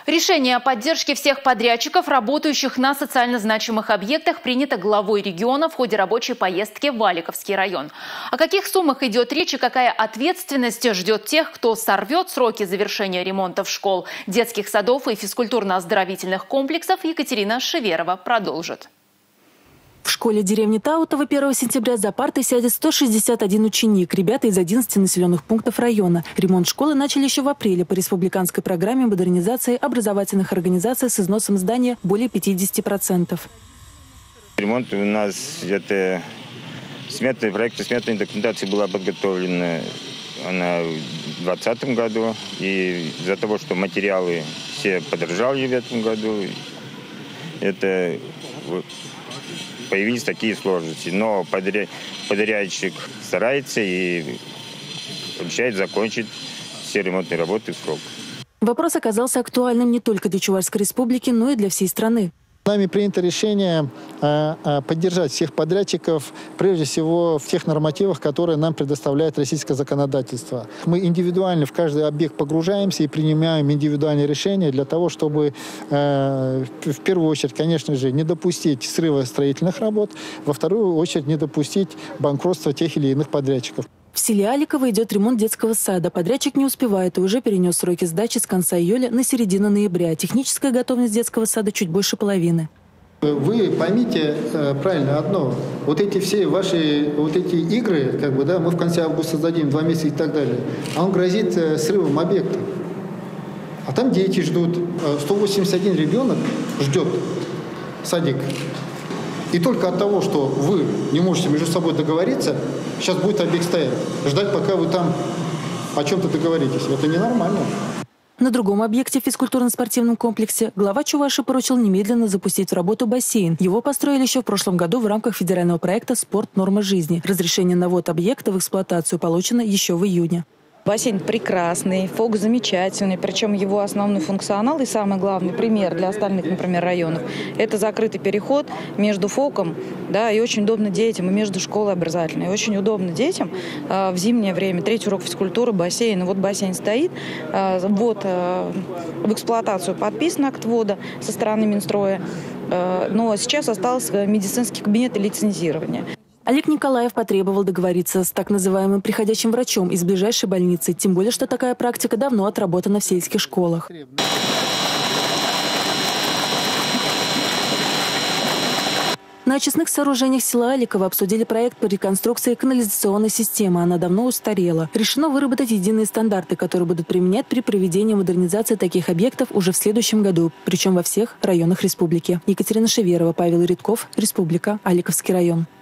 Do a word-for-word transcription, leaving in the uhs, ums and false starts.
Решение о поддержке всех подрядчиков, работающих на социально значимых объектах, принято главой региона в ходе рабочей поездки в Валиковский район. О каких суммах идет речь и какая ответственность ждет тех, кто сорвет сроки завершения ремонтов школ, детских садов и физкультурно-оздоровительных комплексов, Екатерина Шеверова продолжит. В школе деревни Таутово первого сентября за партой сядет сто шестьдесят один ученик. Ребята из одиннадцати населенных пунктов района. Ремонт школы начали еще в апреле по республиканской программе модернизации образовательных организаций с износом здания более пятидесяти процентов. Ремонт у нас это сметная, проект сметной документации была подготовлена она в двадцатом году. И из-за того, что материалы все подорожали в этом году, это появились такие сложности. Но подрядчик старается и обещает закончить все ремонтные работы в срок. Вопрос оказался актуальным не только для Чувашской республики, но и для всей страны. Нами принято решение поддержать всех подрядчиков, прежде всего в тех нормативах, которые нам предоставляет российское законодательство. Мы индивидуально в каждый объект погружаемся и принимаем индивидуальные решения для того, чтобы в первую очередь, конечно же, не допустить срыва строительных работ, во вторую очередь не допустить банкротства тех или иных подрядчиков. В селе Аликово идет ремонт детского сада. Подрядчик не успевает и уже перенес сроки сдачи с конца июля на середину ноября. Техническая готовность детского сада чуть больше половины. Вы поймите правильно одно. Вот эти все ваши вот эти игры, как бы, да, мы в конце августа сдадим, два месяца и так далее, а он грозит срывом объекта. А там дети ждут. сто восемьдесят один ребенок ждет садик. И только от того, что вы не можете между собой договориться, сейчас будет объект стоять. Ждать, пока вы там о чем-то договоритесь. Это ненормально. На другом объекте в физкультурно-спортивном комплексе глава Чувашии поручил немедленно запустить в работу бассейн. Его построили еще в прошлом году в рамках федерального проекта «Спорт. Норма жизни». Разрешение на ввод объекта в эксплуатацию получено еще в июне. Бассейн прекрасный, фок замечательный, причем его основной функционал и самый главный пример для остальных, например, районов – это закрытый переход между фоком, да, и очень удобно детям, и между школой образовательной. И очень удобно детям э, в зимнее время. Третий урок физкультуры, бассейн. Вот бассейн стоит, э, ввод э, в эксплуатацию подписан акт ввода со стороны Минстроя, э, но сейчас остался медицинский кабинет и лицензирование. Олег Николаев потребовал договориться с так называемым приходящим врачом из ближайшей больницы, тем более, что такая практика давно отработана в сельских школах. На очистных сооружениях села Аликово обсудили проект по реконструкции канализационной системы. Она давно устарела. Решено выработать единые стандарты, которые будут применять при проведении модернизации таких объектов уже в следующем году, причем во всех районах республики. Екатерина Шеверова, Павел Редков, Республика, Аликовский район.